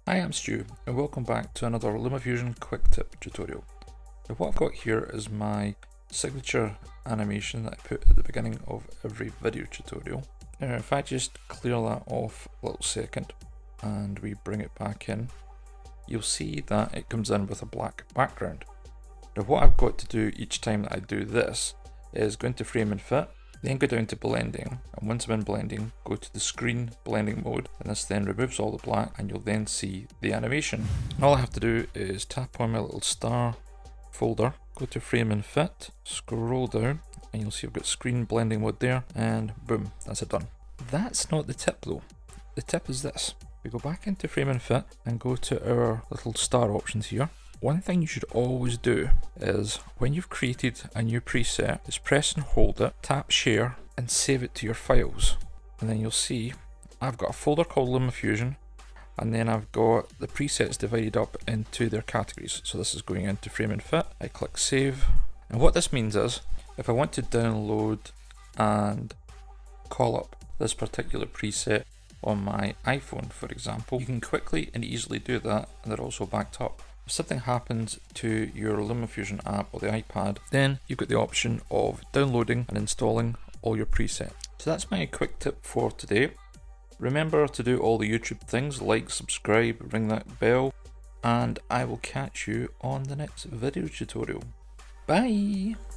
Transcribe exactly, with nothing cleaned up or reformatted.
Hi, I'm Stu and welcome back to another LumaFusion QuickTip tutorial. Now what I've got here is my signature animation that I put at the beginning of every video tutorial. Now if I just clear that off a little second and we bring it back in, you'll see that it comes in with a black background. Now what I've got to do each time that I do this is go into frame and fit, then go down to blending, and once I'm in blending, go to the screen blending mode, and this then removes all the black and you'll then see the animation. And all I have to do is tap on my little star folder, go to frame and fit, scroll down, and you'll see I've got screen blending mode there, and boom, that's it done. That's not the tip though. The tip is this. We go back into frame and fit and go to our little star options here. One thing you should always do is when you've created a new preset, is press and hold it, tap share and save it to your files. And then you'll see I've got a folder called LumaFusion, and then I've got the presets divided up into their categories. So this is going into frame and fit. I click save. And what this means is if I want to download and call up this particular preset on my iPhone, for example, you can quickly and easily do that, and they're also backed up. If something happens to your LumaFusion app or the iPad, then you've got the option of downloading and installing all your presets. So that's my quick tip for today. Remember to do all the YouTube things, like, subscribe, ring that bell, and I will catch you on the next video tutorial. Bye!